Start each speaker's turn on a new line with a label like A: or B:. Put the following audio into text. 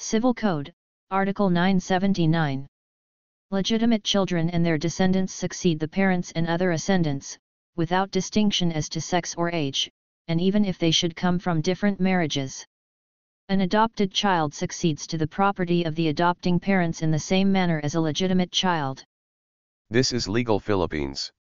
A: Civil Code, Article 979. Legitimate children and their descendants succeed the parents and other ascendants, without distinction as to sex or age, and even if they should come from different marriages. An adopted child succeeds to the property of the adopting parents in the same manner as a legitimate child.
B: This is legal Philippines.